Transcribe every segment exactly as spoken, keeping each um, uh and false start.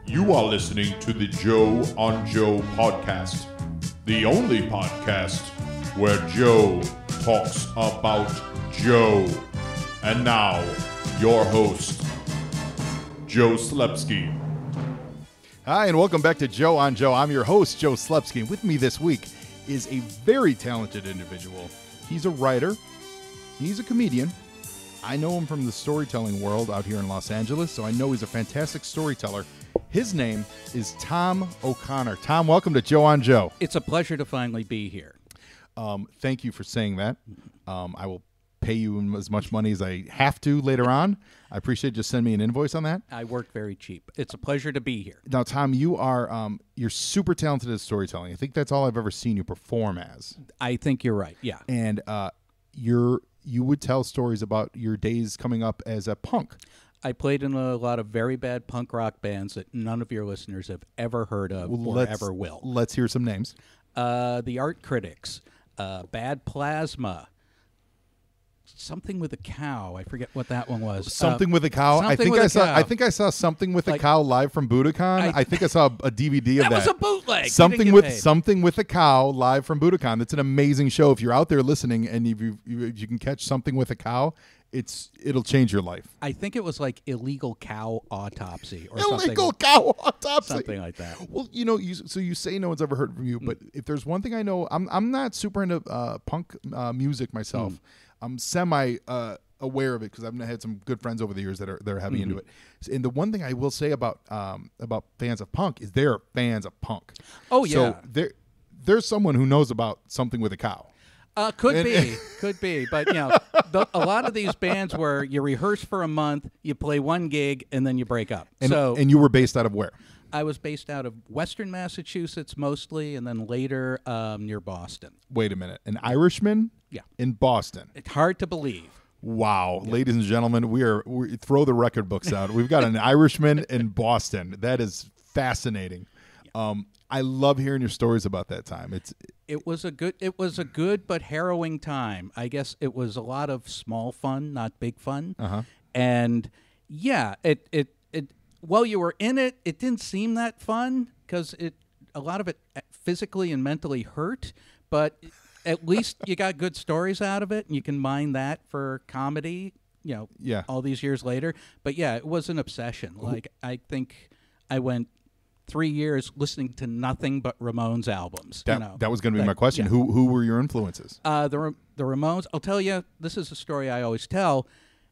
You are listening to the Joe on Joe podcast, the only podcast where Joe talks about Joe. And now, your host, Joe Slepsky. Hi, and welcome back to Joe on Joe. I'm your host, Joe Slepsky, and with me this week is a very talented individual. He's a writer. He's a comedian. I know him from the storytelling world out here in Los Angeles, so I know he's a fantastic storyteller. His name is Tom O'Connor. Tom, welcome to Joe on Joe. It's a pleasure to finally be here. Um, thank you for saying that. Um, I will pay you as much money as I have to later on. I appreciate it. Just send me an invoice on that. I work very cheap. It's a pleasure to be here. Now, Tom, you are um, you're super talented at storytelling. I think that's all I've ever seen you perform as. I think you're right. Yeah, and uh, you're you would tell stories about your days coming up as a punk. I played in a lot of very bad punk rock bands that none of your listeners have ever heard of well, or let's, ever will. Let's hear some names. Uh, the Art Critics, uh, Bad Plasma, something with a cow. I forget what that one was. Something uh, with a cow. I think I saw. Cow. I think I saw something with like, a cow live from Budokan. I, I think I saw a D V D of that. That was a bootleg. Something with paid. something with a cow live from Budokan. That's an amazing show. If you're out there listening and you you, you can catch something with a cow, it's it'll change your life. I think it was like Illegal Cow Autopsy or Illegal something. Cow Autopsy. Something like that. Well, you know, you, so you say no one's ever heard from you, but mm. if there's one thing I know, I'm I'm not super into uh, punk uh, music myself. Mm. I'm semi uh, aware of it because I've had some good friends over the years that are they're heavy mm-hmm. into it. And the one thing I will say about um, about fans of punk is they're fans of punk. Oh yeah. So there there's someone who knows about something with a cow. Uh, could and, be, could be, but you know, the, a lot of these bands where you rehearse for a month, you play one gig, and then you break up. And, so, and you were based out of where? I was based out of Western Massachusetts mostly, and then later um, near Boston. Wait a minute, an Irishman? Yeah, in Boston. It's hard to believe. Wow, yeah. Ladies and gentlemen, we are we throw the record books out. We've got an Irishman in Boston. That is fascinating. Yeah. Um, I love hearing your stories about that time. It's it was a good it was a good but harrowing time. I guess it was a lot of small fun, not big fun. Uh-huh. And yeah, it it it while you were in it, it didn't seem that fun because it a lot of it physically and mentally hurt. But at least you got good stories out of it, and you can mine that for comedy. You know, yeah. all these years later. But yeah, it was an obsession. Like I think I went three years listening to nothing but Ramones albums. That, you know, that was going to be like, my question. Yeah. Who who were your influences? Uh, the the Ramones. I'll tell you, this is a story I always tell.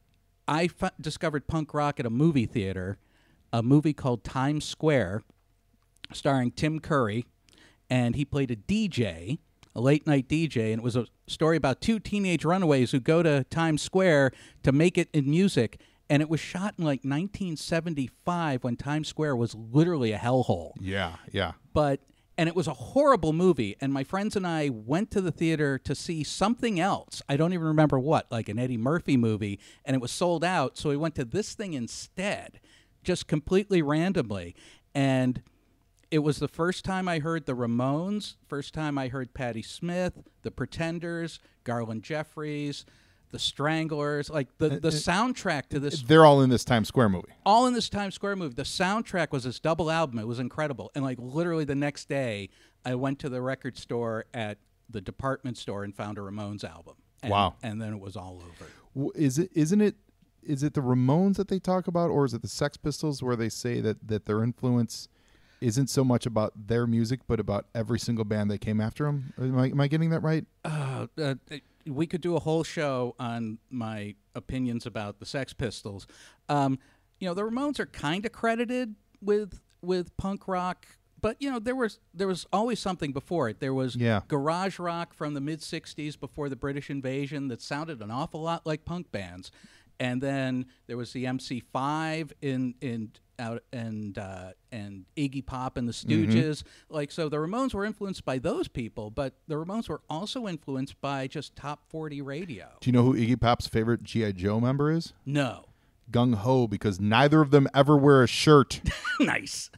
I f- discovered punk rock at a movie theater, a movie called Times Square, starring Tim Curry, and he played a D J, a late-night D J, and it was a story about two teenage runaways who go to Times Square to make it in music. And it was shot in like nineteen seventy-five when Times Square was literally a hellhole. Yeah, yeah. But and it was a horrible movie. And my friends and I went to the theater to see something else. I don't even remember what, like an Eddie Murphy movie. And it was sold out. So we went to this thing instead, just completely randomly. And it was the first time I heard the Ramones, first time I heard Patti Smith, the Pretenders, Garland Jeffries, the Stranglers, like the, the soundtrack to this. They're all in this Times Square movie. All in this Times Square movie. The soundtrack was this double album. It was incredible. And like literally the next day, I went to the record store at the department store and found a Ramones album. And, wow. And then it was all over. Is it? Isn't it? Is it the Ramones that they talk about, or is it the Sex Pistols where they say that, that their influence isn't so much about their music, but about every single band that came after them? Am I, am I getting that right? Uh, uh, we could do a whole show on my opinions about the Sex Pistols. Um, you know, the Ramones are kind of credited with with punk rock, but you know, there was there was always something before it. There was yeah. garage rock from the mid sixties before the British invasion that sounded an awful lot like punk bands, and then there was the M C five in in. out and uh, and Iggy Pop and the Stooges. Mm-hmm. Like, so the Ramones were influenced by those people, but the Ramones were also influenced by just top forty radio. Do you know who Iggy Pop's favorite G I Joe member is? No. Gung Ho, because neither of them ever wear a shirt. Nice.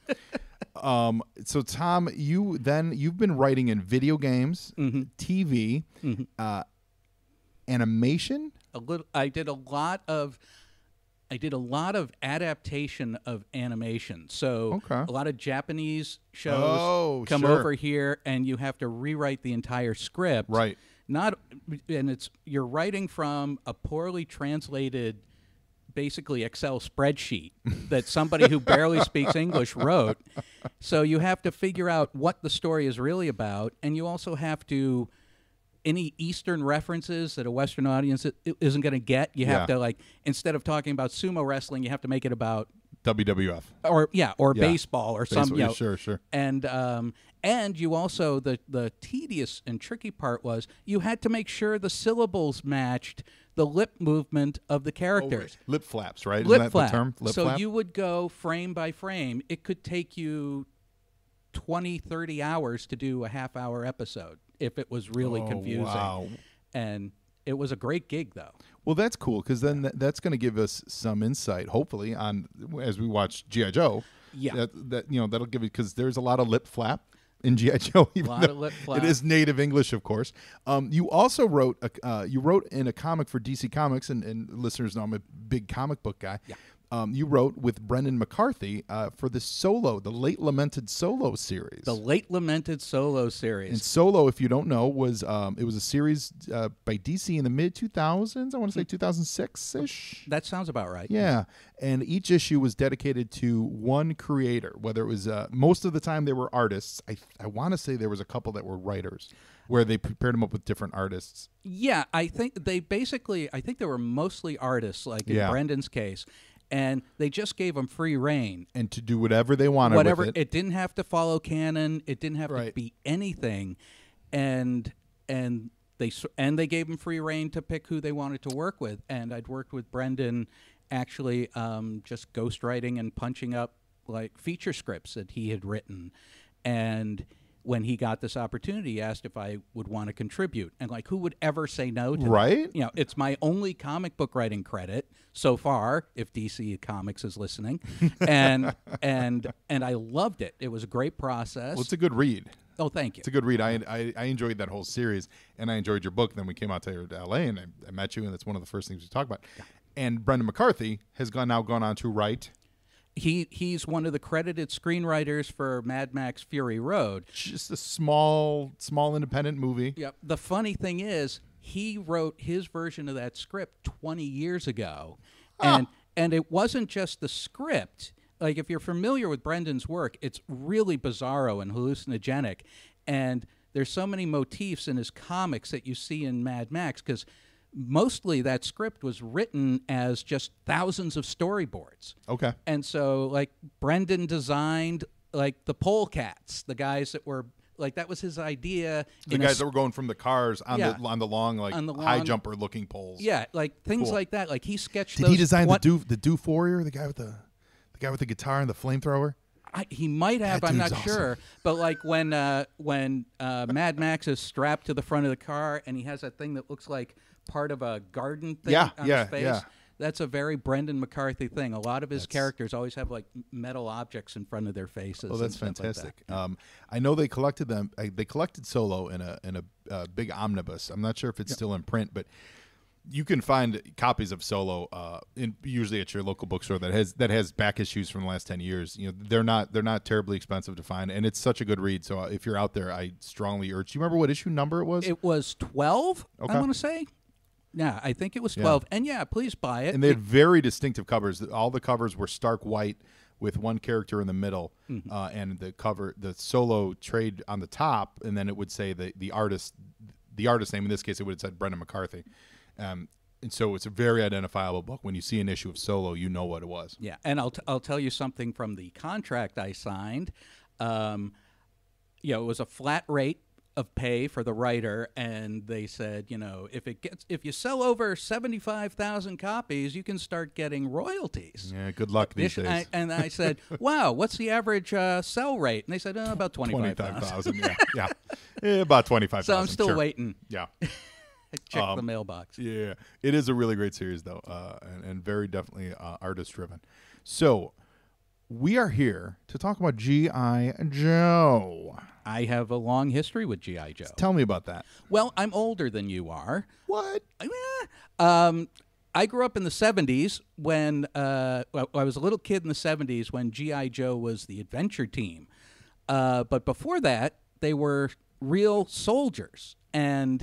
um, so Tom, you then you've been writing in video games, mm-hmm. T V, mm-hmm. uh, animation. A little. I did a lot of I did a lot of adaptation of animation. So Okay. a lot of Japanese shows Oh, come sure. over here, and you have to rewrite the entire script. Right. Not, and it's you're writing from a poorly translated, basically Excel spreadsheet that somebody who barely speaks English wrote. So you have to figure out what the story is really about, and you also have to. Any Eastern references that a Western audience i- isn't going to get, you have Yeah. to, like, instead of talking about sumo wrestling, you have to make it about, W W F. or yeah, or Yeah. baseball or some, Baseball, you yeah, know, sure, sure. and um, and you also the the tedious and tricky part was you had to make sure the syllables matched the lip movement of the characters. Lip flaps, right? Lip Isn't that flap. the term? Lip so flap? you would go frame by frame. It could take you twenty, thirty hours to do a half hour episode if it was really Oh, confusing. wow. And it was a great gig, though. Well, that's cool because then th- that's going to give us some insight, hopefully, on as we watch G I. Joe. Yeah. That, that you know that'll give it because there's a lot of lip flap in G I. Joe. Even lot though of lip flap. It is native English, of course. Um, you also wrote a, uh, you wrote in a comic for D C Comics, and, and listeners know I'm a big comic book guy. Yeah. Um, you wrote with Brendan McCarthy uh, for the Solo, the late lamented Solo series. The late lamented Solo series. And Solo, if you don't know, was um, it was a series uh, by D C in the mid two thousands. I want to say two thousand six ish. That sounds about right. Yeah, and each issue was dedicated to one creator. Whether it was uh, most of the time they were artists. I I want to say there was a couple that were writers, where they prepared them up with different artists. Yeah, I think they basically, I think they were mostly artists, like in Yeah. Brendan's case, and they just gave them free reign. And to do whatever they wanted Whatever, with it. it didn't have to follow canon. It didn't have to Right. be anything, and and they s- and they gave them free reign to pick who they wanted to work with. And I'd worked with Brendan, actually, um, just ghostwriting and punching up like feature scripts that he had written, and. When he got this opportunity, he asked if I would want to contribute. And, like, who would ever say no to that? Right? You know, it's my only comic book writing credit so far, if D C Comics is listening. And and and I loved it. It was a great process. Well, it's a good read. oh, thank you. It's a good read. I, I I enjoyed that whole series, and I enjoyed your book. Then we came out to L A, and I, I met you, and that's one of the first things we talked about. And Brendan McCarthy has gone now gone on to write He He's one of the credited screenwriters for Mad Max Fury Road. just a small small independent movie. Yep. The funny thing is, he wrote his version of that script twenty years ago, and and it wasn't just the script. Like, if you're familiar with Brendan's work, it's really bizarro and hallucinogenic, and there's so many motifs in his comics that you see in Mad Max, because mostly that script was written as just thousands of storyboards. Okay. And so, like, Brendan designed, like, the polecats, the guys that were, like, that was his idea. The in a guys s- that were going from the cars on Yeah. the on the long like On the high long- jumper looking poles. Yeah, like, things Cool. like that. Like, he sketched Did those he design twen- the Doof the Doof Warrior, the guy with the the guy with the guitar and the flamethrower? I, he might have. That I'm not dude's sure. But like when uh, when uh, Mad Max is strapped to the front of the car and he has that thing that looks like part of a garden thing Yeah, on yeah, his face. yeah. That's a very Brendan McCarthy thing. A lot of his That's- characters always have like m- metal objects in front of their faces. Oh, that's and stuff like that. fantastic. Um, I know they collected them. Uh, they collected Solo in a in a uh, big omnibus. I'm not sure if it's still in print, but you can find copies of Solo uh, in, usually at your local bookstore that has that has back issues from the last ten years. You know, they're not they're not terribly expensive to find, and it's such a good read. So uh, if you're out there, I strongly urge. Do you remember what issue number it was? It was twelve. Okay. I want to say. Yeah, I think it was Yeah. twelve. And yeah, please buy it. and they had very distinctive covers. All the covers were stark white with one character in the middle, Mm-hmm. uh, and the cover, the Solo trade on the top, and then it would say the the artist, the artist name. In this case, it would have said Brendan McCarthy. Um, and so it's a very identifiable book. When you see an issue of Solo, you know what it was. Yeah, and I'll t- I'll tell you something from the contract I signed. Um, you know, it was a flat rate of pay for the writer, and they said, you know, if it gets if you sell over seventy five thousand copies, you can start getting royalties. Yeah, good luck these This- days. I, and I said, wow, what's the average uh, sell rate? And they said, oh, about twenty five Twenty-five thousand. thousand. Yeah, yeah, yeah, about twenty-five So thousand. I'm still sure. waiting. Yeah. Check Um, the mailbox. Yeah, it is a really great series, though, uh, and, and very definitely uh, artist-driven. So, we are here to talk about G I. Joe. I have a long history with G I. Joe. Tell me about that. Well, I'm older than you are. What? Um, I grew up in the seventies when uh, well, I was a little kid in the seventies when G I. Joe was the adventure team. Uh, but before that, they were real soldiers. And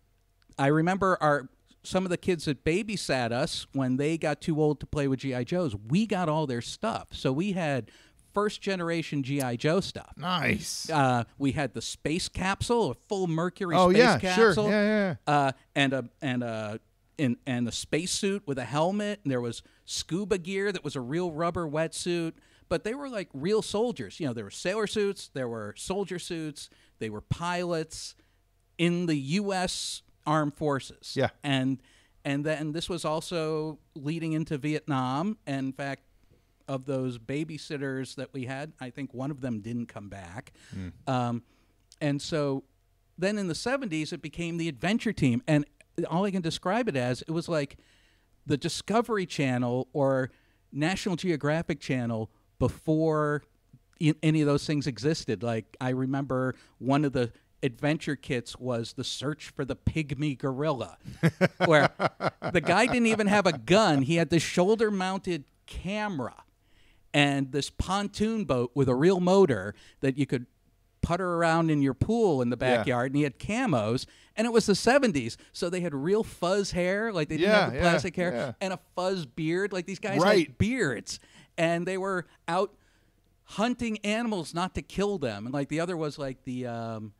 I remember our some of the kids that babysat us when they got too old to play with G I. Joes, we got all their stuff. So we had first generation G I. Joe stuff. Nice. Uh, we had the space capsule, a full Mercury Oh, space yeah, sure. capsule. Yeah, yeah, yeah. Uh, and a and a in and the spacesuit with a helmet. And there was scuba gear that was a real rubber wetsuit. But they were like real soldiers. You know, there were sailor suits, there were soldier suits, they were pilots in the U S Armed Forces. Yeah. And and then this was also leading into Vietnam. And in fact, of those babysitters that we had, I think one of them didn't come back. Mm. Um, and so then in the seventies, it became the adventure team. And all I can describe it as, it was like the Discovery Channel or National Geographic Channel before I- any of those things existed. Like, I remember one of the adventure kits was the search for the pygmy gorilla, where the guy didn't even have a gun. He had this shoulder-mounted camera and this pontoon boat with a real motor that you could putter around in your pool in the backyard, yeah. And he had camos, and it was the seventies, so they had real fuzz hair, like they didn't yeah, have the yeah, plastic hair, yeah. and a fuzz beard, like these guys right. had beards, and they were out hunting animals not to kill them, and like the other was like the um,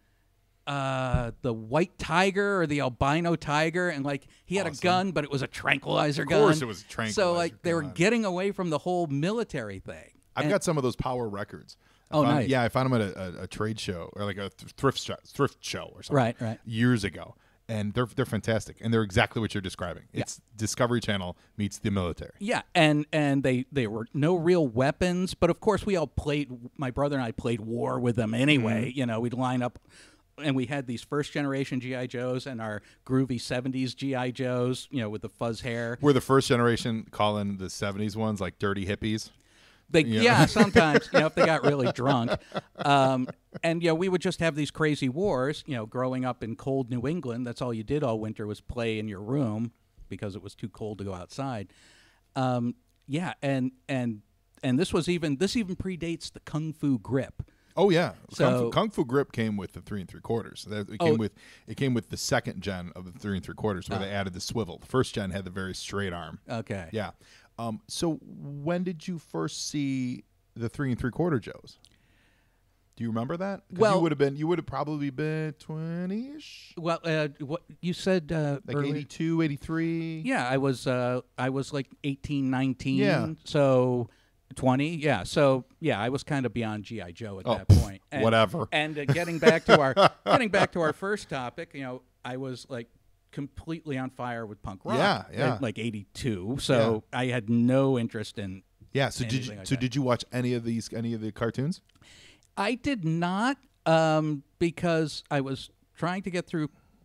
uh, the white tiger or the albino tiger, and like he had awesome. a gun, but it was a tranquilizer gun. Of course, gun. It was a tranquilizer. So like gun. they were getting away from the whole military thing. I've and, got some of those power records. I oh, found, nice. Yeah, I found them at a, a, a trade show or like a th- thrift show, thrift show or something. Right, right. Years ago, and they're they're fantastic, and they're exactly what you're describing. It's yeah. Discovery Channel meets the military. Yeah, and and they they were no real weapons, but of course we all played. My brother and I played war with them anyway. Mm-hmm. You know, we'd line up. And we had these first generation G I. Joes and our groovy seventies G I. Joes, you know, with the fuzz hair. We're the first generation calling the seventies ones like dirty hippies. They, yeah. yeah, sometimes, you know, if they got really drunk. Um, and, you know, we would just have these crazy wars, you know, growing up in cold New England. That's all you did all winter was play in your room because it was too cold to go outside. Um, yeah, and and and this was even, this even predates the Kung Fu grip. Oh yeah, so, Kung, Fu, Kung Fu grip came with the three and three quarters. It came oh, with it came with the second gen of the three and three quarters, where uh, they added the swivel. The first gen had the very straight arm. Okay. Yeah. Um, so when did you first see the three and three quarter Joes? Do you remember that? Well, you would have been you would have probably been twenty-ish. Well, uh, what you said uh, like earlier. eighty-two, eighty-three. Yeah, I was uh, I was like eighteen, nineteen. Yeah. So twenty, yeah. So yeah, I was kind of beyond G I. Joe at oh, that point. And, whatever. And uh, getting back to our getting back to our first topic, you know, I was like completely on fire with punk rock. Yeah, yeah. At, like eighty-two. So yeah. I had no interest in. Yeah. So did you? Like so that. did you watch any of these? Any of the cartoons? I did not, um, because I was trying to get through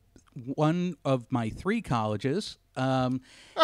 one of my three colleges, um,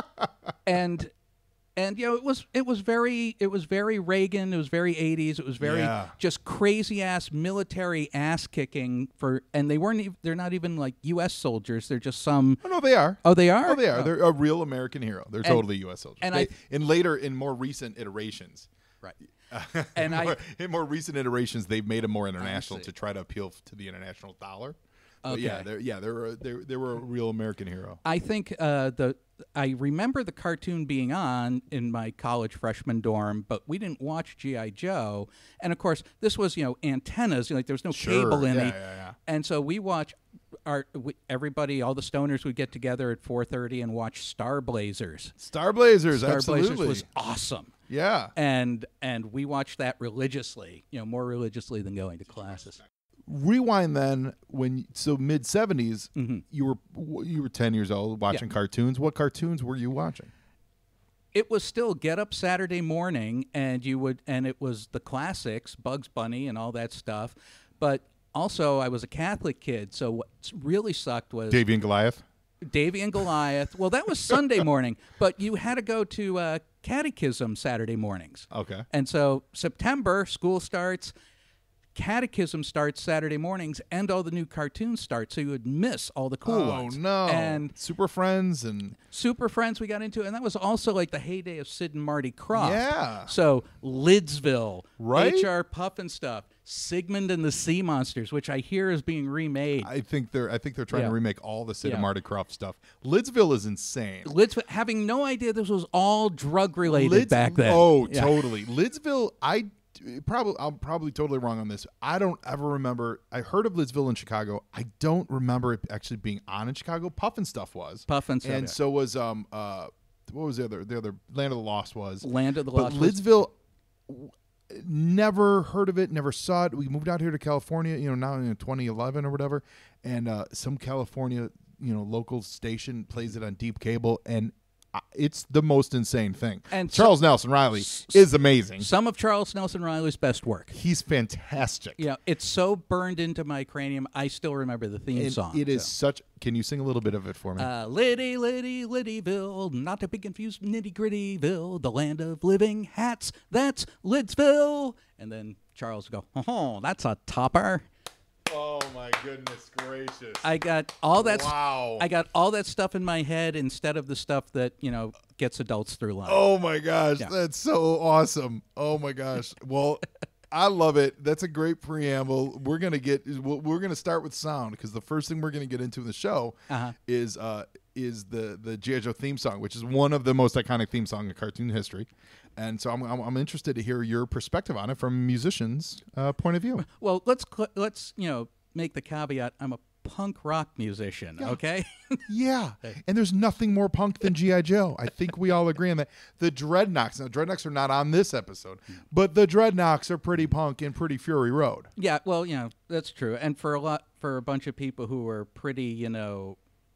and. And you know it was it was very it was very Reagan, it was very eighties, it was very yeah. just crazy ass military ass kicking for, and they weren't even, they're not even like U S soldiers, they're just some. Oh no, they are. Oh, they are. Oh, they are. Oh. They're a real American hero. They're and, totally U S soldiers. And they, I in later in more recent iterations, right. in and more, I in more recent iterations, they've made them more international to try to appeal to the international dollar. But okay. yeah, they're yeah they're a, they're they were a real American hero. I think uh, the I remember the cartoon being on in my college freshman dorm, but we didn't watch G I. Joe. And of course, this was you know antennas, you know, like there was no sure. cable in yeah, it, yeah, yeah. and so we watch. Our we, everybody, all the stoners would get together at four thirty and watch Star Blazers. Star Blazers, Star absolutely, Blazers was awesome. Yeah, and and we watched that religiously, you know, more religiously than going to classes. Rewind then when so mid seventies, mm-hmm. you were you were ten years old watching yeah. cartoons. What cartoons were you watching? It was still Get Up Saturday Morning, and you would and it was the classics, Bugs Bunny and all that stuff. But also, I was a Catholic kid, so what really sucked was Davy and Goliath. Davy and Goliath. Well, that was Sunday morning, but you had to go to uh, catechism Saturday mornings. Okay. And so September, school starts. Catechism starts Saturday mornings, and all the new cartoons start, so you would miss all the cool oh, ones. Oh, no. And Super Friends and... Super Friends we got into, and that was also like the heyday of Sid and Marty Krofft. Yeah. So Lidsville, Right? H R Puff and stuff, Sigmund and the Sea Monsters, which I hear is being remade. I think they're I think they're trying Yeah. to remake all the Sid Yeah. and Marty Krofft stuff. Lidsville is insane. Lidsville, having no idea this was all drug related Lids- back then. Oh, Yeah. totally. Lidsville, I probably I'm probably totally wrong on this. I don't ever remember. I heard of Lidsville in Chicago. I don't remember it actually being on in Chicago. Puff and stuff was. Puff and stuff, and yeah. so was um uh what was the other the other Land of the Lost was. Land of the but Lost was- Lidsville. Never heard of it, never saw it. We moved out here to California, you know, now in twenty eleven or whatever, and uh, some California, you know, local station plays it on deep cable, and I- it's the most insane thing. And Charles so- Nelson Riley is amazing. Some of Charles Nelson Riley's best work. He's fantastic. You know, it's so burned into my cranium, I still remember the theme And song. it is so. such. Can you sing a little bit of it for me? Uh, Liddy, Liddy, Liddyville, not to be confused, nitty grittyville, the land of living hats, that's Lidsville. And then Charles would go, oh, that's a topper. oh my goodness gracious! I got all that. Wow. I got all that stuff in my head instead of the stuff that you know gets adults through life. Oh my gosh, Yeah. that's so awesome. Oh my gosh. Well, I love it. That's a great preamble. We're going to get we're going to start with sound because the first thing we're going to get into in the show Uh-huh. is uh is the the G I. Joe theme song, which is one of the most iconic theme songs in cartoon history. And so I'm I'm, I'm interested to hear your perspective on it from a musician's uh, point of view. Well, let's cl- let's you know make the caveat. I'm a punk rock musician. Okay. Yeah, and there's nothing more punk than G I. Joe. I think we all agree on that. The Dreadnoks, now Dreadnoks are not on this episode, but the Dreadnoks are pretty punk and pretty Fury Road. Yeah. Well, you know that's true. And for a lot for a bunch of people who were pretty, you know,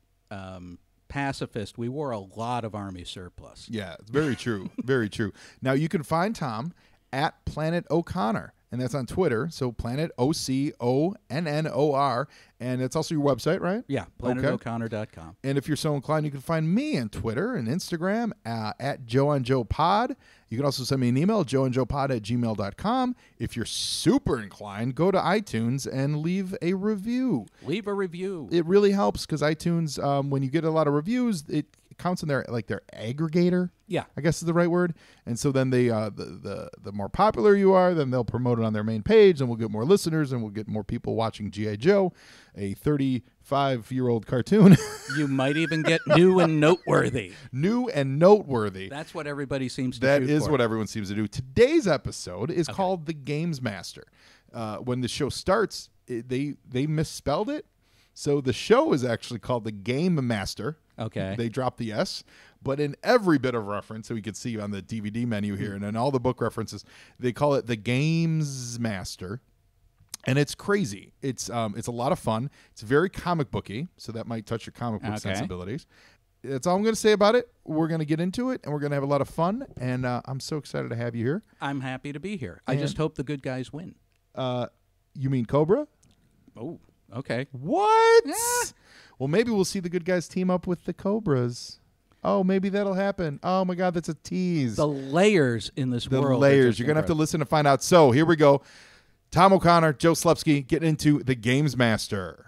um, pacifist, we wore a lot of army surplus. Yeah, it's very true. Very true. Now you can find Tom at Planet O'Connor, and that's on Twitter. So Planet O C O N N O R, and it's also your website, right? Yeah. planet o'connor dot com. And if you're so inclined, you can find me on Twitter and Instagram uh, at Joe on Joe Pod. You can also send me an email, joe and joe pod at gmail dot com. If you're super inclined, go to iTunes and leave a review. Leave a review. It really helps because iTunes, um, when you get a lot of reviews, it counts in their like their aggregator. Yeah. I guess is the right word. And so then they, uh, the, the the more popular you are, then they'll promote it on their main page, and we'll get more listeners, and we'll get more people watching G I. Joe, a thirty-five-year-old cartoon. You might even get new and noteworthy. New and noteworthy. That's what everybody seems to That shoot is for. what everyone seems to do. Today's episode is called The Gamesmaster. Uh, when the show starts, it, they they misspelled it. So the show is actually called The Game Master. Okay. They dropped the S. But in every bit of reference, so we could see on the D V D menu here and in all the book references, they call it The Gamesmaster. And it's crazy. It's um, it's a lot of fun. It's very comic booky, so that might touch your comic book Okay. sensibilities. That's all I'm going to say about it. We're going to get into it, and we're going to have a lot of fun. And uh, I'm so excited to have you here. I'm happy to be here. I And- just hope the good guys win. Uh, you mean Cobra? Oh, okay. What? Yeah. Well, maybe we'll see the good guys team up with the Cobras. Oh, maybe that'll happen. Oh my God, that's a tease. The layers in this The world. are layers. just You're gonna have to incredible. listen to find out. So here we go. Tom O'Connor, Joe Slepsky, getting into the Gamesmaster.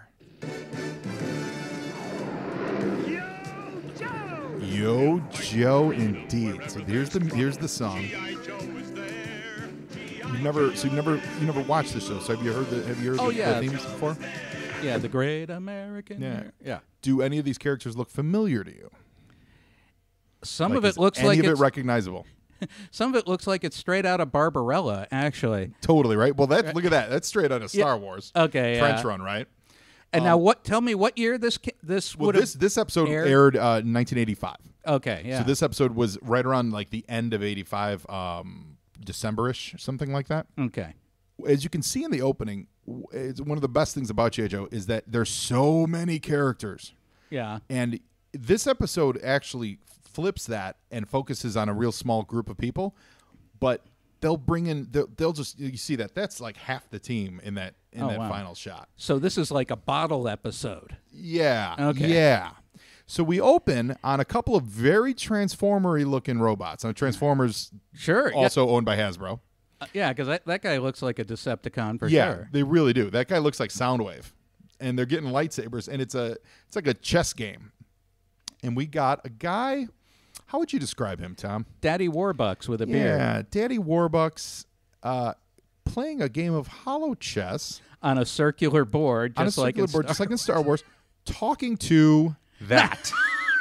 Yo, Joe, indeed. So here's the here's the song. You've never so you've never you never watched the show. So have you heard the have you heard Oh, the, yeah. the themes before? Yeah, the Great American. Yeah. yeah. Do any of these characters look familiar to you? Some Like, of it is looks any like of it it's, recognizable. some of it looks like it's straight out of Barbarella. Actually. Totally right. Well, that look at that. That's straight out of Star Wars. Okay. Trench yeah. Run, right? And now, what? Tell me what year this ca- this Well, would have. this this episode aired? aired, uh, in nineteen eighty-five. Okay. Yeah. So this episode was right around like the end of eighty-five, um, December-ish, something like that. Okay. As you can see in the opening, w- it's one of the best things about G I. Joe is that there's so many characters. Yeah. And this episode actually flips that and focuses on a real small group of people, but they'll bring in they'll, they'll just you see that that's like half the team in that in Oh, that wow. final shot. So this is like a bottle episode. Yeah. Okay. Yeah. So we open on a couple of very Transformery looking robots. Now Transformers Sure. yeah. also owned by Hasbro. Uh, yeah, because that, that guy looks like a Decepticon for yeah, sure. they really do. That guy looks like Soundwave, and they're getting lightsabers, and it's a it's like a chess game. And we got a guy. How would you describe him, Tom? Daddy Warbucks with a Yeah, beard. Daddy Warbucks uh, playing a game of hollow chess On a circular board, just on a circular like in board, Star- just like in Star Wars, talking to that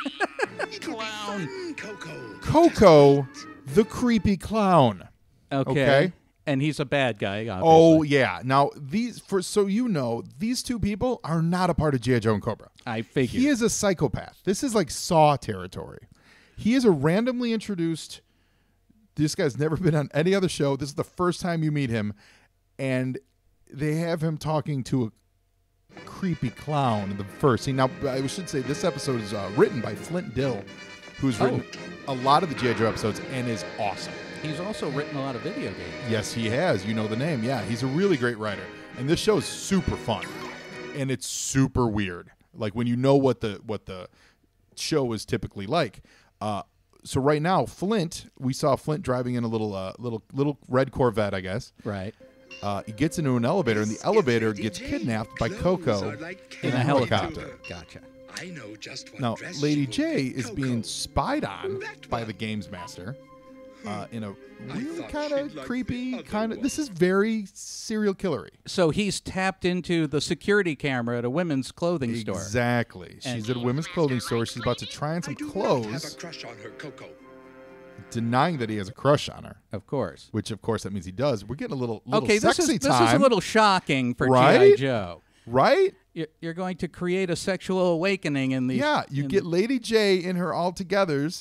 clown. Coco. Coco, the creepy clown. Okay. Okay. And he's a bad guy, obviously. Oh yeah. Now these, for so you know, these two people are not a part of G I. Joe and Cobra. I figured. He is a psychopath. This is like Saw territory. He is a randomly introduced. This guy's never been on any other show. This is the first time you meet him, and they have him talking to a creepy clown in the first scene. Now, I should say this episode is uh, written by Flint Dill, who's written Oh. a lot of the G I. Joe episodes and is awesome. He's also written a lot of video games. Yes, he has. You know the name. Yeah, he's a really great writer. And this show is super fun, and it's super weird. Like when you know what the what the show is typically like. Uh, so right now, Flint, we saw Flint driving in a little uh, little little red Corvette, I guess. Right. Uh, he gets into an elevator, and the elevator gets kidnapped by Coco In a helicopter. Gotcha. I know just what Now, dress Lady she will Jaye get is Coco. being spied on That by one. the Gamesmaster uh, in a I really thought kind she'd of like creepy the other kind of. one. This is very serial killery. So he's tapped into the security camera at a women's clothing store. Exactly. And- She's at a women's clothing store. She's about to try on I some do not clothes, have a crush on her, Coco. denying that he has a crush on her. Of course. Which, of course, that means he does. We're getting a little, little Okay, this sexy is this time, is a little shocking for G I. Right? Joe. right? You're, you're going to create a sexual awakening in these. Yeah, you in- get Lady Jaye in her all-togethers.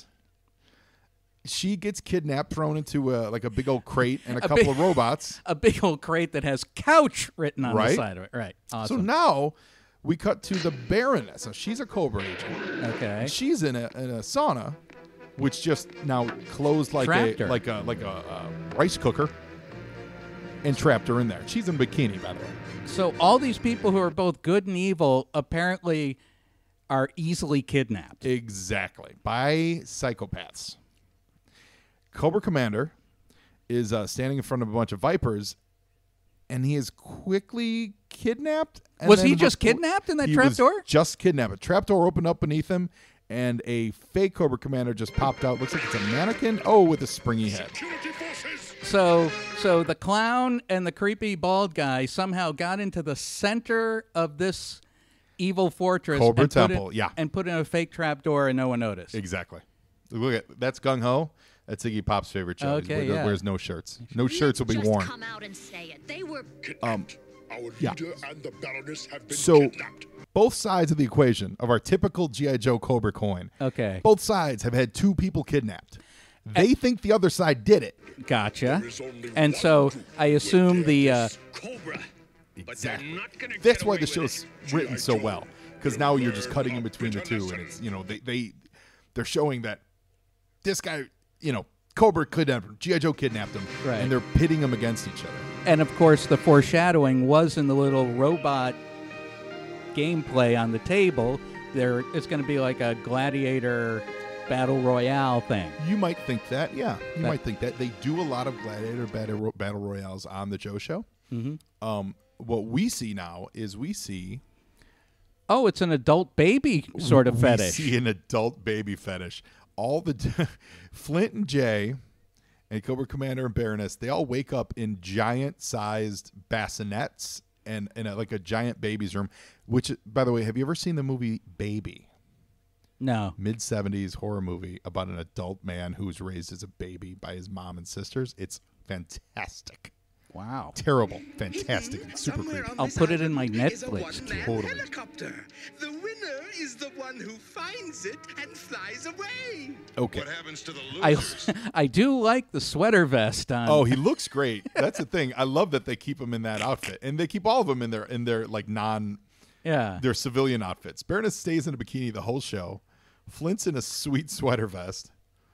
She gets kidnapped, thrown into a, like a big old crate and a, couple big- of robots. a big old crate that has couch written on the Right? side of it. Right. So Awesome. now we cut to the Baroness. So she's a Cobra agent. okay. And she's in a, in a sauna, which just now closed like Trapped a her. like a like a uh, rice cooker, and trapped her in there. She's in bikini, by the way. So all these people who are both good and evil apparently are easily kidnapped. Exactly, by psychopaths. Cobra Commander is uh, standing in front of a bunch of vipers, and he is quickly kidnapped. and Was then he just report- kidnapped in that he trap was door? Just kidnapped. A trap door opened up beneath him, and a fake Cobra Commander just popped out. Looks like it's a mannequin. Oh, with a springy head. Security forces. So so the clown and the creepy bald guy somehow got into the center of this evil fortress Cobra and put Temple, it, yeah. and put in a fake trap door and no one noticed. Exactly. Look at that's Gung Ho. That's Iggy Pop's favorite show. Okay, he wears, yeah. wears no shirts. No shirts will be Just worn. come out and say it. They were Um, Our yeah. leader and the Baroness have been So kidnapped. both sides of the equation of our typical G I. Joe Cobra coin. Okay. Both sides have had two people kidnapped. They think the other side did it. Gotcha. There is only And one so group I who assume dare the uh, this Cobra. But Exactly. they're not gonna That's get why away the with show's it. written G I. so Joe. well. Because now you're just cutting in between the two, and it's you know they they they're showing that this guy you know Cobra kidnapped him, G I. Joe kidnapped him, Right. and they're pitting them against each other. and of course the foreshadowing was in the little robot gameplay on the table. There, it's going to be like a gladiator battle royale thing. You might think that, yeah. You That- might think that they do a lot of gladiator battle, battle royales on the Joe Show. Mm-hmm. Um, what we see now is we see Oh, it's an adult baby sort of we fetish. see an adult baby fetish. All the Flint and Jaye and Cobra Commander and Baroness, they all wake up in giant-sized bassinets and in a, like a giant baby's room. Which, by the way, have you ever seen the movie Baby? No. mid seventies horror movie about an adult man who's raised as a baby by his mom and sisters. It's fantastic. Wow. Terrible. Fantastic. And super Somewhere creepy. on I'll this put it in island my is a Netflix one-man queue. Totally. helicopter. The winner is the one who finds it and flies away. Okay. What happens to the I losers? I do like the sweater vest on. Oh, he looks great. That's the thing. I love that they keep him in that outfit. And they keep all of them in their in their like non yeah. their civilian outfits. Baroness stays in a bikini the whole show. Flint's in a sweet sweater vest.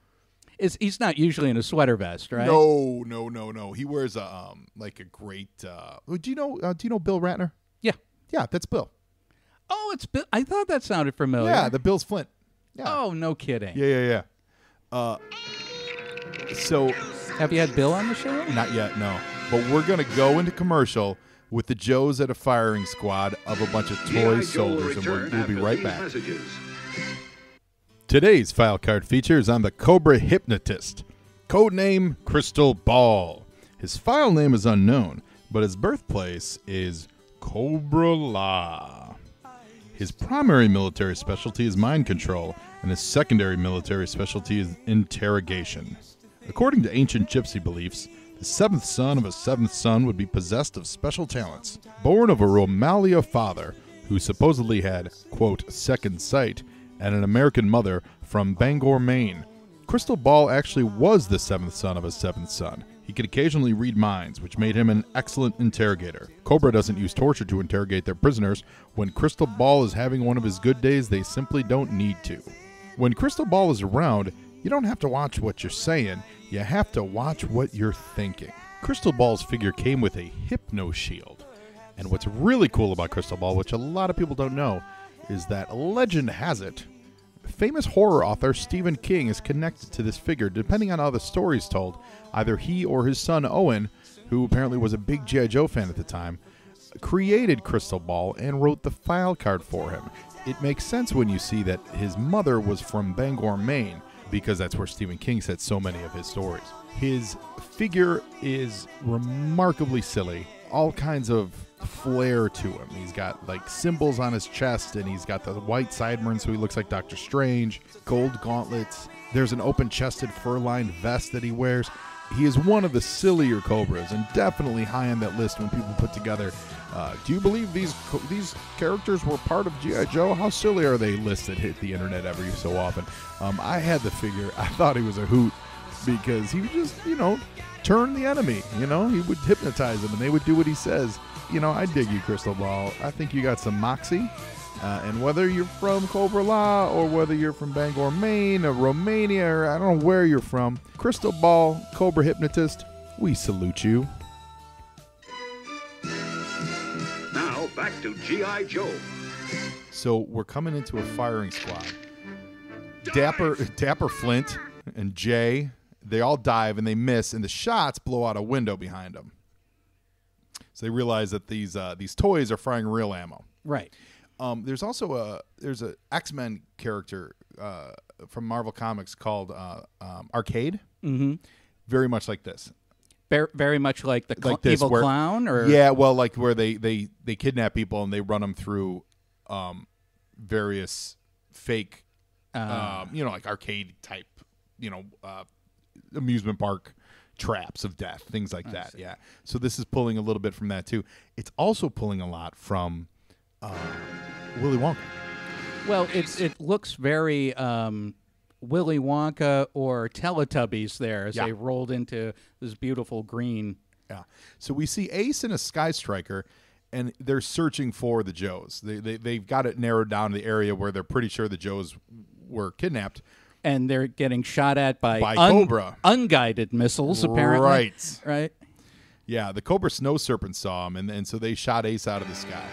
Is he's not usually in a sweater vest, right? No, no, no, no. He wears a um like a great uh oh, do you know uh, do you know Bill Ratner? Yeah. Yeah, that's Bill. Oh, it's Bill. I thought that sounded familiar. Yeah, the Bill's Flint. Yeah. Oh, no kidding. Yeah, yeah, yeah. Uh, so Have you had Bill on the show? Not yet, no. But we're going to go into commercial with the Joes at a firing squad of a bunch of toy soldiers, and we're, we'll be right back. Messages. Today's file card feature is on the Cobra Hypnotist, codename Crystal Ball. His file name is unknown, but his birthplace is Cobra La. His primary military specialty is mind control, and his secondary military specialty is interrogation. According to ancient gypsy beliefs, the seventh son of a seventh son would be possessed of special talents. Born of a Romalia father who supposedly had, quote, second sight, and an American mother from Bangor, Maine, Crystal Ball actually was the seventh son of a seventh son. He could occasionally read minds, which made him an excellent interrogator. Cobra doesn't use torture to interrogate their prisoners. When Crystal Ball is having one of his good days, they simply don't need to. When Crystal Ball is around, you don't have to watch what you're saying, you have to watch what you're thinking. Crystal Ball's figure came with a hypno shield. And what's really cool about Crystal Ball, which a lot of people don't know, is that legend has it, famous horror author Stephen King is connected to this figure. Depending on how the story is told, either he or his son Owen, who apparently was a big G I Joe fan at the time, created Crystal Ball and wrote the file card for him. It makes sense when you see that his mother was from Bangor, Maine, because that's where Stephen King said so many of his stories. His figure is remarkably silly, all kinds of flair to him. He's got like symbols on his chest, and he's got the white sideburns, so he looks like Doctor Strange, gold gauntlets. There's an open-chested fur-lined vest that he wears. He is one of the sillier Cobras, and definitely high on that list when people put together, uh, do you believe these co- these characters were part of G I Joe? How silly are they listed hit the internet every so often? Um, I had the figure. I thought he was a hoot because he would just, you know, turn the enemy. You know, he would hypnotize them, and they would do what he says. You know, I dig you, Crystal Ball. I think you got some moxie. Uh, and whether you're from Cobra La or whether you're from Bangor, Maine, or Romania, or I don't know where you're from, Crystal Ball, Cobra Hypnotist, we salute you. Now back to G I. Joe. So we're coming into a firing squad. Dapper, Dapper Flint and Jaye, they all dive and they miss, and the shots blow out a window behind them. So they realize that these uh, these toys are firing real ammo. Right. Um, there's also a there's a X-Men character uh, from Marvel Comics called uh, um, Arcade. Mm-hmm. Very much like this. Very, very much like the cl- Like this, evil where- clown, or Yeah, well, like where they, they, they kidnap people and they run them through um, various fake, Uh. um, you know, like arcade type, you know, uh, amusement park traps of death, things like that. see. Yeah. So this is pulling a little bit from that too. It's also pulling a lot from uh, Willy Wonka. Well, it it looks very um, Willy Wonka or Teletubbies there as Yeah. they rolled into this beautiful green. Yeah. So we see Ace and a Sky Striker, and they're searching for the Joes. They, they, they've got it narrowed down to the area where they're pretty sure the Joes were kidnapped. And they're getting shot at by, By un- Cobra. unguided missiles, apparently. Right. Right. Yeah, the Cobra Snow Serpent saw him, and, and so they shot Ace out of the sky.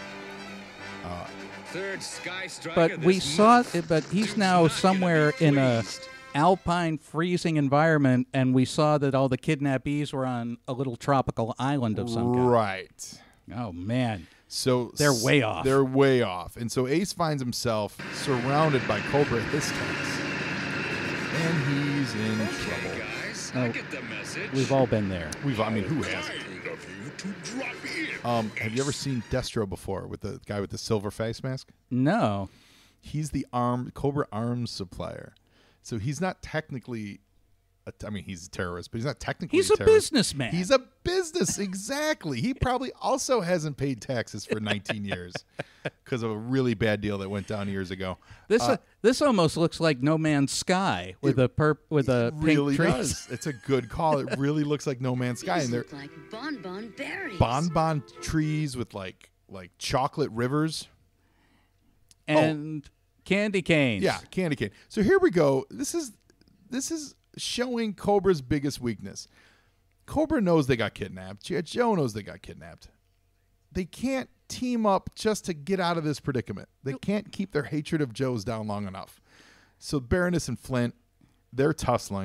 Third Sky Striker But we this saw, month. but he's Dude's now not gonna somewhere be in a pleased. alpine freezing environment, and we saw that all the kidnappees were on a little tropical island of some kind. Right. Oh, man. So They're s- way off. They're way off. And so Ace finds himself surrounded by Cobra Hiss tanks. And he's in Okay, trouble. guys, Oh. I get the message. We've all been there. We've, I mean, who hasn't? Kind of you to drop in. Um, have you ever seen Destro before with the guy with the silver face mask? No. He's the arm Cobra arms supplier. So he's not technically, a, I mean, he's a terrorist, but he's not technically He's a a terrorist. businessman. He's a business, exactly. He probably also hasn't paid taxes for nineteen years because of a really bad deal that went down years ago. This Uh, uh, this almost looks like No Man's Sky with a perp with a It really pink trees. does. It's a good call. It really looks like No Man's Sky, These and they're look like bonbon berries. bonbon trees with like like chocolate rivers. and candy canes. Yeah, candy cane. So here we go. This is this is showing Cobra's biggest weakness. Cobra knows they got kidnapped. G I. Joe knows they got kidnapped. They can't team up just to get out of this predicament. They can't keep their hatred of Joe's down long enough. So Baroness and Flint, they're tussling.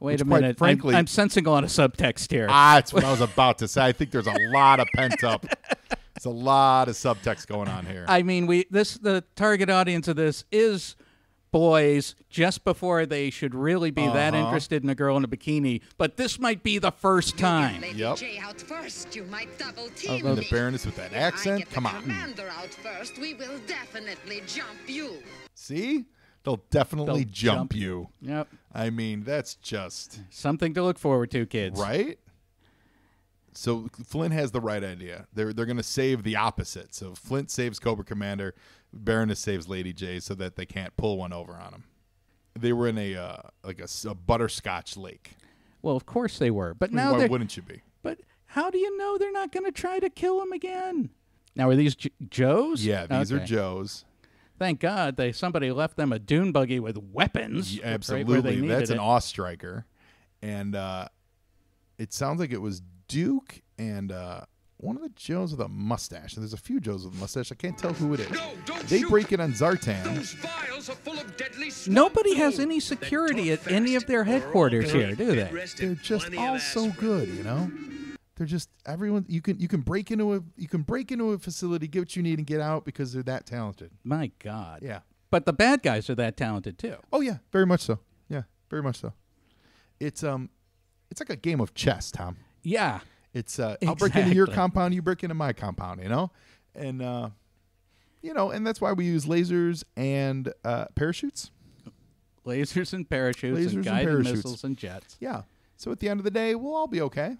Wait a quite minute. frankly- I'm, I'm sensing a lot of subtext here. Ah, that's what I was about to say. I think there's a lot of pent up. There's a lot of subtext going on here. I mean, we this the target audience of this is boys just before they should really be that Uh-huh. interested in a girl in a bikini. But this might be the first time. Lady Yep. Jaye out first. You might double team And me. the Baroness with that If accent? I get Come the on. Commander out first, we will definitely jump you. See? They'll definitely They'll jump, jump. you. Yep. I mean, that's just Something to look forward to, kids. right. So Flint has the right idea. They're they're going to save the opposite. So Flint saves Cobra Commander, Baroness saves Lady Jaye, so that they can't pull one over on him. They were in a uh, like a, s- a butterscotch lake. Well, of course they were. But I mean, now why they're. wouldn't you be? But how do you know they're not going to try to kill him again? Now, are these J- Joes? Yeah, these are Okay. Joes. Thank God they somebody left them a dune buggy with weapons. Yeah, right absolutely. where they needed That's an it. awe striker. And uh, it sounds like it was Duke and uh, one of the Joes with a mustache. And there's a few Joes with a mustache. I can't tell who it is. No, don't They shoot. break it on Zartan. Those vials are full of deadly swamp Nobody has food. any Then security talk at any of fast, their or headquarters all here, do get they? rested. They're just Plenty of all so aspirin. good, you know? They're just everyone you can you can break into a you can break into a facility, get what you need and get out because they're that talented. My God. Yeah. But the bad guys are that talented too. Oh yeah, very much so. Yeah, very much so. It's um it's like a game of chess, Tom. Yeah. It's uh, I'll break into your Exactly. compound, you break into my compound, you know, and uh, you know, and that's why we use lasers and uh, parachutes. Lasers and parachutes Lasers and and guided parachutes. missiles and jets. Yeah. So at the end of the day, we'll all be okay.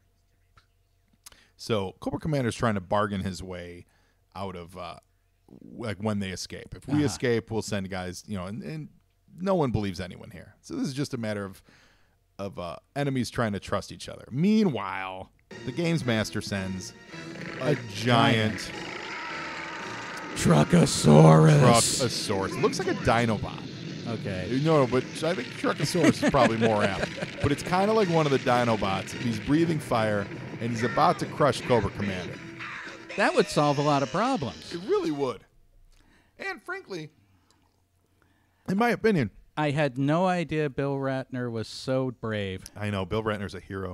So Cobra Commander's trying to bargain his way out of uh, like when they escape. If we Uh-huh. escape, we'll send guys, you know, and, and no one believes anyone here. So this is just a matter of of uh, enemies trying to trust each other. Meanwhile, the Gamesmaster sends a giant Truckosaurus. Truckosaurus. Looks like a Dinobot. Okay. No, but I think Truckosaurus is probably more apt. But it's kind of like one of the Dinobots. He's breathing fire, and he's about to crush Cobra Commander. That would solve a lot of problems. It really would. And frankly, in my opinion, I had no idea Bill Ratner was so brave. I know Bill Ratner's a hero.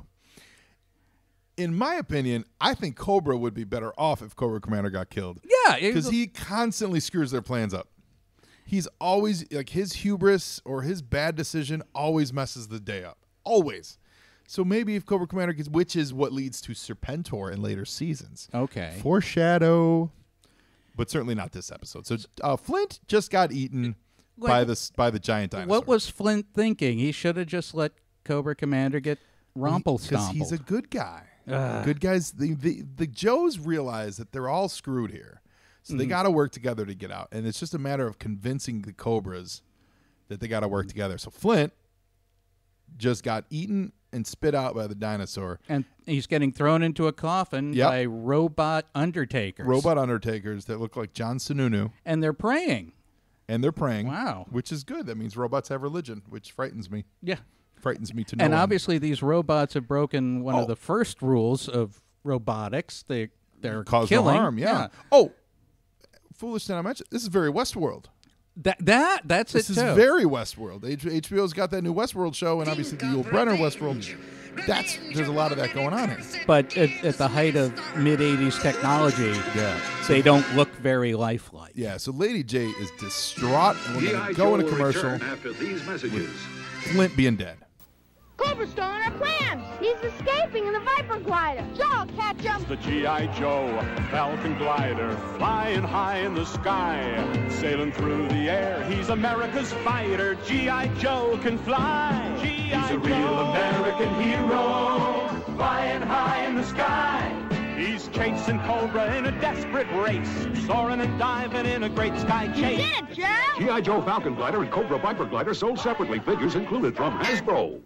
In my opinion, I think Cobra would be better off if Cobra Commander got killed. Yeah. it- Because he constantly screws their plans up. He's always, like, his hubris or his bad decision always messes the day up. Always. So maybe if Cobra Commander gets, which is what leads to Serpentor in later seasons. Okay. Foreshadow. But certainly not this episode. So uh, Flint just got eaten Like, by the by the giant dinosaur. What was Flint thinking? He should have just let Cobra Commander get rumple Because he's a stompled. good guy. Ugh. Good guys. The, the the Joes realize that they're all screwed here, so they got to work together to get out. And it's just a matter of convincing the Cobras that they got to work together. So Flint just got eaten and spit out by the dinosaur. And he's getting thrown into a coffin Yep. by robot undertakers. Robot undertakers that look like John Sununu, And they're praying. and they're praying. Wow. Which is good. That means robots have religion, which frightens me. Yeah. Frightens me to no And end. obviously these robots have broken one Oh. of the first rules of robotics. They, they're cause killing. no harm. Yeah. Oh, foolish that I mentioned. This is very Westworld. That, that, that's This it is too. very Westworld. H- HBO.'s got that new Westworld show, and obviously the Yul Brynner Westworld. That's there's a lot of that going on here. But at, at the height of mid eighties technology, Yeah. they don't look very lifelike. Yeah. So Lady Jaye is distraught, and we're G going I. to Joe go in a will commercial. return after these messages. Flint being dead. Cobra's stalling our plans. He's escaping in the Viper glider. Joe, catch him. The G I. Joe Falcon glider, flying high in the sky, sailing through the air. He's America's fighter. G I. Joe can fly. G I. He's a real American hero, flying high in the sky. He's chasing Cobra in a desperate race, soaring and diving in a great sky chase. Did it, Joe? G I. Joe Falcon Glider and Cobra Viper Glider sold separately. Figures included from Hasbro.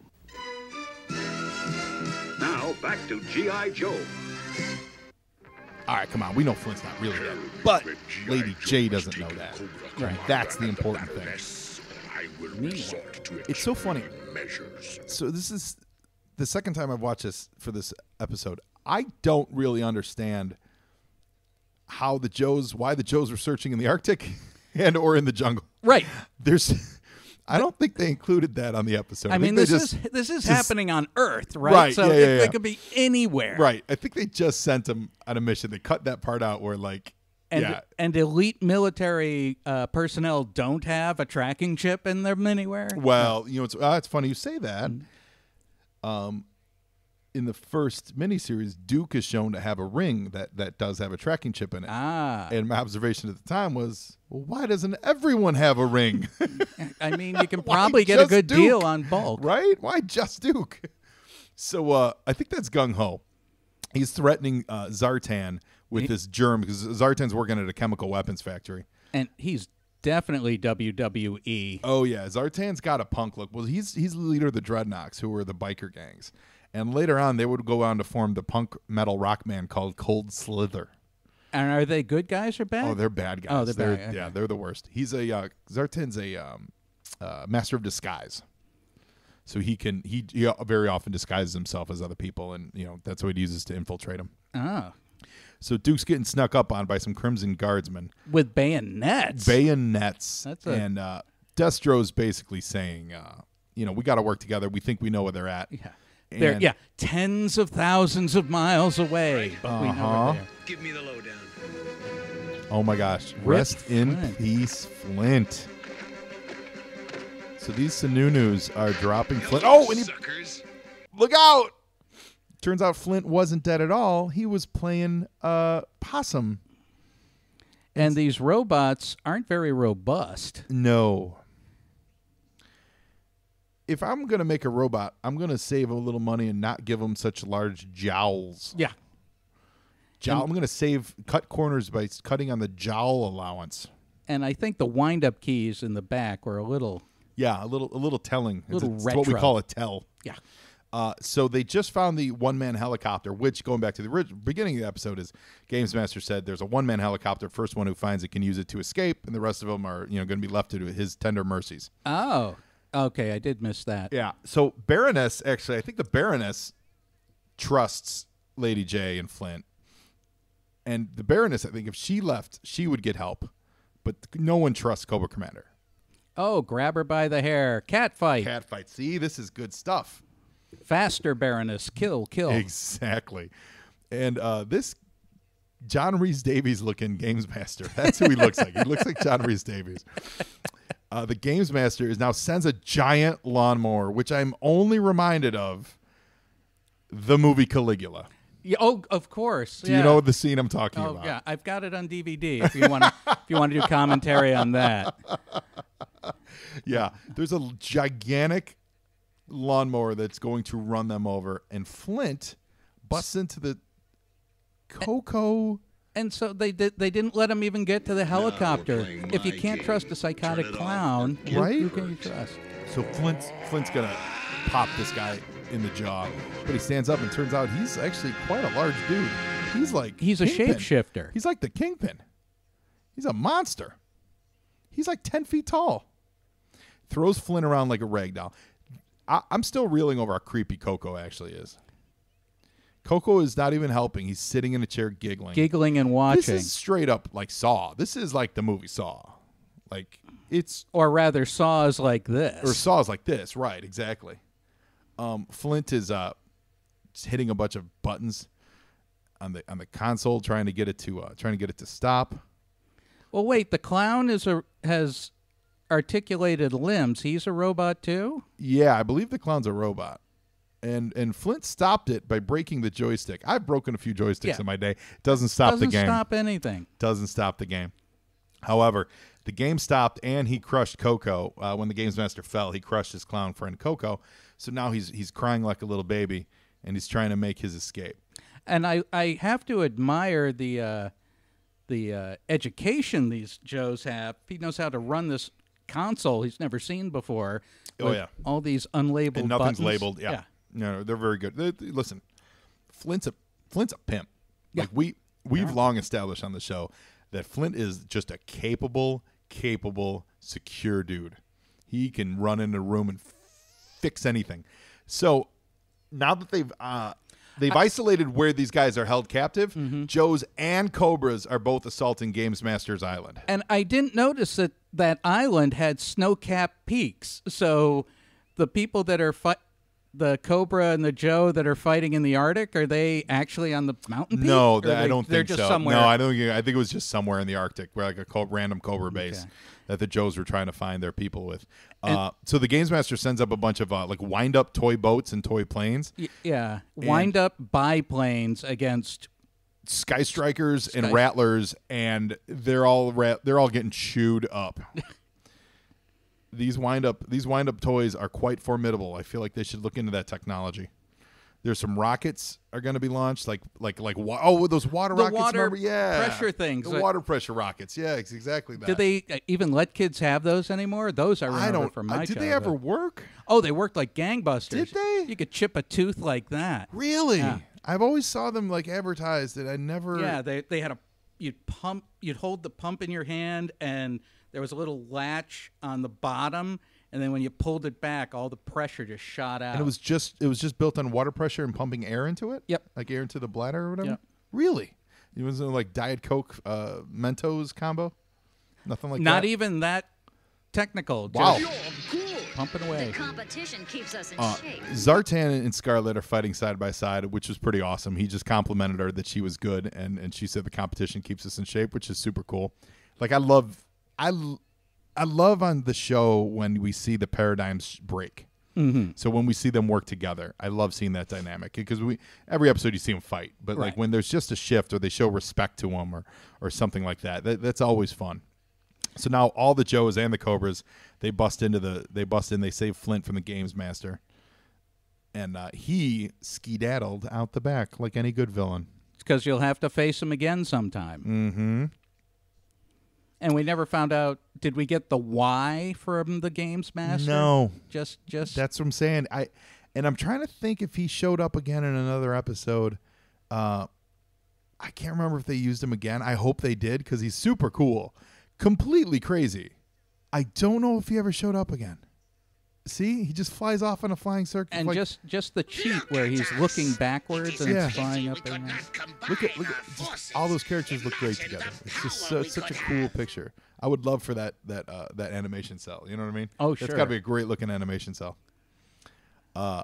Now, back to G I. Joe. All right, come on. We know Flint's not really dead, but Lady Jaye doesn't know that. Right. That's the important thing. I will resort to It's so funny. measures. So this is the second time I've watched this for this episode. I don't really understand how the Joes, why the Joes were searching in the Arctic and or in the jungle. Right. There's, I don't think they included that on the episode. I, I mean, this just, is this is just, happening on Earth, right? Right, So yeah, it, yeah, yeah. it could be anywhere. Right. I think they just sent him on a mission. They cut that part out where, like, And, yeah. and elite military uh, personnel don't have a tracking chip in them anywhere? Well, you know, it's, uh, it's funny you say that. Um, in the first miniseries, Duke is shown to have a ring that, that does have a tracking chip in it. Ah. And my observation at the time was, well, why doesn't everyone have a ring? I mean, you can Why probably get a just good Duke? deal on bulk. Right? Why just Duke? So uh, I think that's gung-ho. He's threatening uh, Zartan with He- this germ because Zartan's working at a chemical weapons factory. And he's definitely W W E. Oh, yeah. Zartan's got a punk look. Well, he's he's the leader of the Dreadnoks, who were the biker gangs. And later on, they would go on to form the punk metal rock band called Cold Slither. And are they good guys or bad? Oh, they're bad guys. Oh, they're bad, okay. Yeah, they're the worst. He's a uh, Zartan's a um, uh, master of disguise, so he can he, he very often disguises himself as other people, and you know that's what he uses to infiltrate them. Oh. So Duke's getting snuck up on by some Crimson Guardsmen With bayonets. bayonets, That's a- and uh, Destro's basically saying, uh, you know, we got to work together. We think we know where they're at. Yeah. They're, And- yeah, tens of thousands of miles away, but we know Uh-huh. where they are. Give me the lowdown. Oh my gosh! Rip Rest in Flint. peace, Flint. So these Sununus are dropping Flint. Oh, and he Suckers. look out! Turns out Flint wasn't dead at all. He was playing uh, possum. And these robots aren't very robust. No. If I'm going to make a robot, I'm going to save a little money and not give them such large jowls. Yeah. Jowl, I'm going to save, cut corners by cutting on the jowl allowance. And I think the wind-up keys in the back were a little... Yeah, a little a little telling. It's, Little it's what we retro. call a tell. Yeah. Uh, so they just found the one-man helicopter, which, going back to the orig- beginning of the episode, is Gamesmaster said there's a one-man helicopter. First one who finds it can use it to escape, and the rest of them are you know going to be left to his tender mercies. Oh. Okay, I did miss that. Yeah. So Baroness, actually, I think the Baroness trusts Lady Jaye and Flint. And the Baroness, I think if she left, she would get help. But no one trusts Cobra Commander. Oh, grab her by the hair. Cat fight. Cat fight. See, this is good stuff. Faster, Baroness. Kill, kill. Exactly. And uh, this John Rhys Davies looking Gamesmaster. That's who he looks like. He looks like John Rhys Davies. Uh, the Gamesmaster is now sends a giant lawnmower, which I'm only reminded of the movie Caligula. Yeah, oh, of course. Do yeah. you know the scene I'm talking Oh, about? yeah. I've got it on D V D if you want to if you want to do commentary on that. Yeah. There's a gigantic lawnmower that's going to run them over, and Flint busts into the Coco. And so they did. They didn't let him even get to the helicopter. playing If you my can't game. trust a psychotic Turn it off. clown, who, Right? who can you trust? So Flint's Flint's gonna pop this guy in the jaw, but he stands up and turns out he's actually quite a large dude. He's like He's a Kingpin. shapeshifter. He's like the Kingpin. He's a monster. He's like ten feet tall. Throws Flint around like a rag doll. I, I'm still reeling over how creepy Coco actually is. Coco is not even helping. He's sitting in a chair giggling. Giggling and This watching. is straight up like Saw. This is like the movie Saw. Like it's Or rather, saws like this. or Saw's like this, right? Exactly. Um, Flint is uh, just hitting a bunch of buttons on the on the console, trying to get it to uh, trying to get it to stop. Well, wait. The clown is a has articulated limbs. He's a robot too. Yeah, I believe the clown's a robot, and and Flint stopped it by breaking the joystick. I've broken a few joysticks Yeah. in my day. Doesn't stop Doesn't the game. stop anything. Doesn't stop the game. However, the game stopped, and he crushed Coco. Uh, when the Gamesmaster fell, he crushed his clown friend Coco. So now he's he's crying like a little baby, and he's trying to make his escape. And I, I have to admire the uh, the uh, education these Joes have. He knows how to run this console he's never seen before. Oh, with yeah. all these unlabeled And nothing's buttons. labeled. Yeah. No, they're very good. They- they- listen, Flint's a Flint's a pimp. Like we we've long established on the show that Flint is just a capable, capable, secure dude. He can run in a room and fix anything. So now that they've uh, They've isolated where these guys are held captive. Mm-hmm. Joes and Cobras are both assaulting Gamesmaster's island. And I didn't notice that that island had snow-capped peaks. So the people that are fi- the Cobra and the Joe that are fighting in the Arctic, are they actually on the mountain peak? No, Or that, I they- don't they're think just so. Somewhere? No, I don't. think- I think it was just somewhere in the Arctic, where like a co- random Cobra base Okay. that the Joes were trying to find their people with. Uh, so the Gamesmaster sends up a bunch of uh, like wind-up toy boats and toy planes, Y- yeah. Wind-up biplanes against... Sky Strikers and Sky- Rattlers, and they're all ra- they're all getting chewed up. These wind up these wind up toys are quite formidable. I feel like they should look into that technology. There's some rockets are going to be launched, like like like wa- oh those water The rockets. water remember? Yeah, pressure things. The water pressure rockets. Yeah, it's exactly that. Do they uh, even let kids have those anymore? Those I remember I don't. from uh, my did childhood. they ever work? Oh, they worked like gangbusters. Did they? You could chip a tooth like that. Really? Yeah. I've always saw them like advertised, and I never. Yeah, they they had a you'd pump you'd hold the pump in your hand, and there was a little latch on the bottom, and then when you pulled it back, all the pressure just shot out. And it was just it was just built on water pressure and pumping air into it. Yep. Like air into the bladder or whatever. Yep. Really? It wasn't like Diet Coke, uh, Mentos combo. Nothing like not that. even that technical. Wow. Just pumping away. The competition keeps us in Uh, shape. Zartan and Scarlet are fighting side by side, which was pretty awesome. He just complimented her that she was good, and, and she said the competition keeps us in shape, which is super cool. Like I love, I, l- I love on the show when we see the paradigms break. Mm-hmm. So when we see them work together, I love seeing that dynamic because we every episode you see them fight, but like Right. when there's just a shift or they show respect to them or or something like that, that that's always fun. So now all the Joes and the Cobras, they bust into the they bust in, they save Flint from the Gamesmaster, and uh, he skedaddled out the back like any good villain. Because you'll have to face him again sometime. Mm-hmm. And we never found out. Did we get the why from the Gamesmaster? No. Just, just. That's what I'm saying. I and I'm trying to think if he showed up again in another episode. Uh, I can't remember if they used him again. I hope they did because he's super cool. Completely crazy. I don't know if he ever showed up again. See, he just flies off on a flying circle. and like, just, just the cheat where he's looking backwards and Yeah. it's flying up there. look at look at just all those characters look great together. It's just so, it's such a cool picture. I would love for that that uh, that animation cell. You know what I mean? Oh, That's sure. got to be a great looking animation cell. Uh,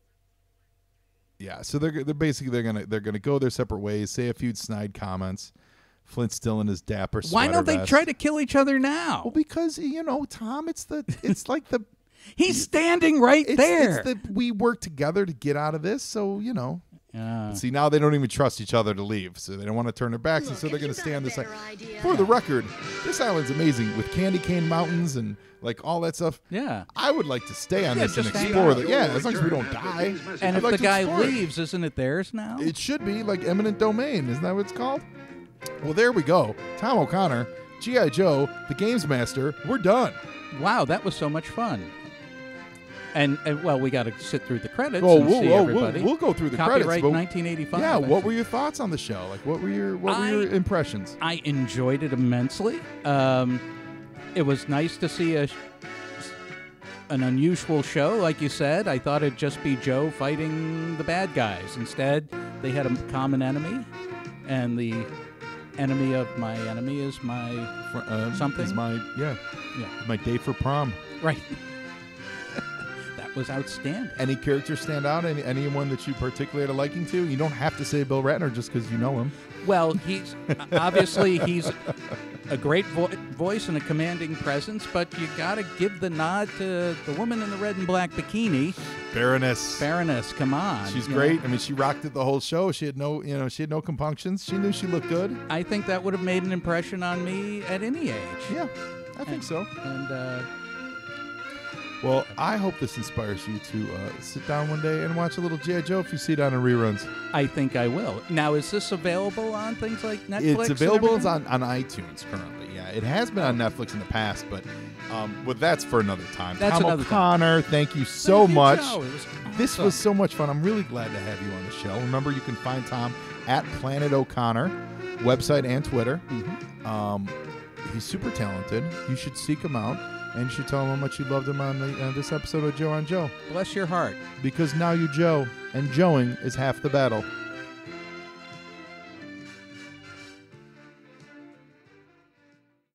yeah. So they're they're basically they're gonna they're gonna go their separate ways. Say a few snide comments. Flint's still in his dapper Why sweater don't they vest. try to kill each other now? Well, because you know, Tom, it's the it's like the He's standing right it's, there. it's the we work together to get out of this. So you know. Yeah. See, now they don't even trust each other to leave, so they don't want to turn their backs, and so they're going to stay on this side. For the record, this island's amazing with candy cane mountains and like all that stuff. Yeah. I would like to stay on Yeah, this and just hang explore out. the yeah, as long as we don't die. And I'd if like the to guy explore it. leaves, isn't it theirs now? It should be like eminent domain, isn't that what it's called? Well, there we go. Tom O'Connor, G I. Joe, the Gamesmaster. We're done. Wow, that was so much fun. And, and well, we got to sit through the credits Oh, and we'll, see we'll, everybody. we'll, we'll go through the Copyright credits. but- nineteen eighty-five. Yeah, I what think. were your thoughts on the show? Like, what were your what were I- your impressions? I enjoyed it immensely. Um, it was nice to see a an unusual show, like you said. I thought it'd just be Joe fighting the bad guys. Instead, they had a common enemy, and the enemy of my enemy is my Fr- um, something. is my yeah, Yeah. my date for prom. right. That was outstanding. Any characters stand out? Any anyone that you particularly had a liking to? You don't have to say Bill Ratner just because you know him. Well, he's obviously he's a great vo- voice and a commanding presence, but you got to give the nod to the woman in the red and black bikini, Baroness. Baroness. Come on, She's you great. know. I mean, she rocked it the whole show. She had no, you know, she had no compunctions. She knew she looked good. I think that would have made an impression on me at any age. Yeah, I think so. And uh, Well, I hope this inspires you to uh, sit down one day and watch a little G I. Joe if you see it on in reruns. I think I will. Now, is this available on things like Netflix? It's and available it's everything? on, on iTunes currently. Yeah, it has been on Netflix in the past, but um, well, that's for another time. That's Tom another time. O'Connor, thank you so Thank you, much. Joe. It was This awesome. was so much fun. I'm really glad to have you on the show. Remember, you can find Tom at Planet O'Connor, website and Twitter. Mm-hmm. Um, he's super talented. You should seek him out. And you should tell him how much you loved him on the, uh, this episode of Joe on Joe. Bless your heart. Because now you Joe, and Joeing is half the battle.